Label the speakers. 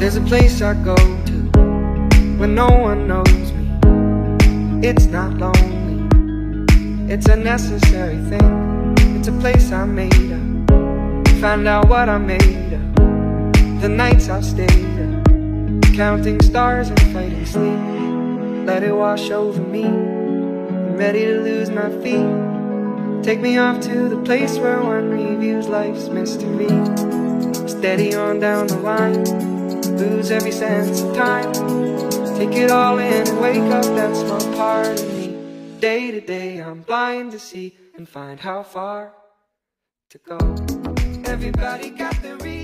Speaker 1: There's a place I go to when no one knows me. It's not lonely, it's a necessary thing. It's a place I made up, find out what I made of. The nights I've stayed up, counting stars and fighting sleep. Let it wash over me, I'm ready to lose my feet. Take me off to the place where one reviews life's mystery. Steady on down the line, lose every sense of time. Take it all in and wake up that small part of me. Day to day I'm blind to see and find how far to go. Everybody got their reason.